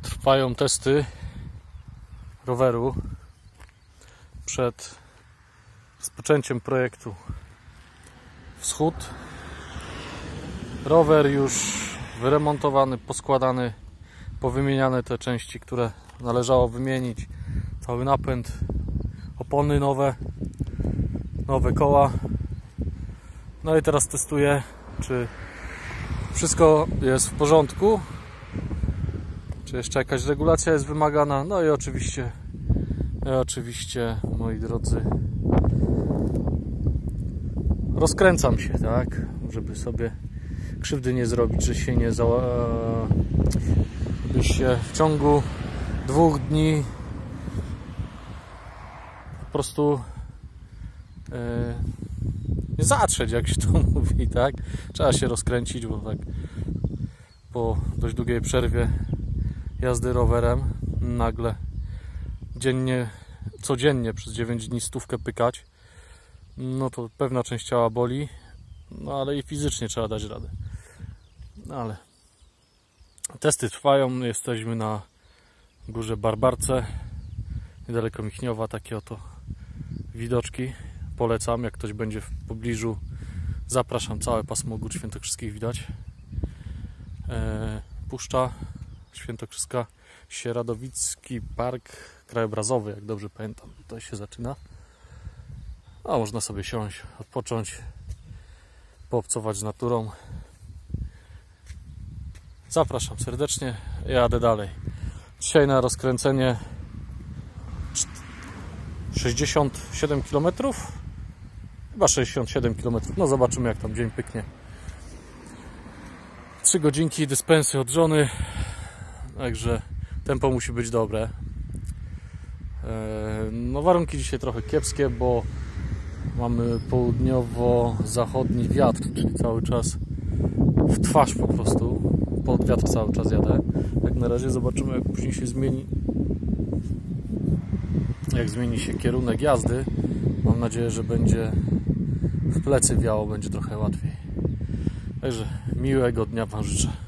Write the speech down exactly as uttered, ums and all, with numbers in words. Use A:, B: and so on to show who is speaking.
A: Trwają testy roweru przed rozpoczęciem projektu Wschód. Rower już wyremontowany, poskładany, powymieniane te części, które należało wymienić, cały napęd, opony nowe, nowe koła. No i teraz testuję, czy wszystko jest w porządku, czy jeszcze jakaś regulacja jest wymagana. No i oczywiście, i oczywiście, moi drodzy, rozkręcam się, tak, żeby sobie krzywdy nie zrobić, że się nie zała... by się w ciągu dwóch dni po prostu yy, nie zatrzeć, jak się to mówi, tak? Trzeba się rozkręcić, bo tak po dość długiej przerwie jazdy rowerem nagle dziennie, codziennie przez dziewięć dni stówkę pykać, no to pewna część ciała boli, no ale i fizycznie trzeba dać radę. No ale testy trwają, jesteśmy na górze Barbarce, niedaleko Michniowa, takie oto widoczki. Polecam, jak ktoś będzie w pobliżu, zapraszam, całe pasmo gór świętokrzyskich widać. E, Puszcza Świętokrzyska, Sieradowicki Park Krajobrazowy, jak dobrze pamiętam, tutaj się zaczyna. A można sobie siąść, odpocząć, poobcować z naturą. Zapraszam serdecznie, jadę dalej. Dzisiaj na rozkręcenie sześćdziesiąt siedem kilometrów, chyba sześćdziesiąt siedem kilometrów, no zobaczymy, jak tam dzień pyknie. trzy godzinki dyspensy od żony, także tempo musi być dobre. No warunki dzisiaj trochę kiepskie, bo mamy południowo-zachodni wiatr, czyli cały czas w twarz po prostu, pod wiatr cały czas jadę. Jak na razie zobaczymy, jak później się zmieni, jak zmieni się kierunek jazdy. Mam nadzieję, że będzie w plecy wiało, będzie trochę łatwiej. Także miłego dnia Wam życzę.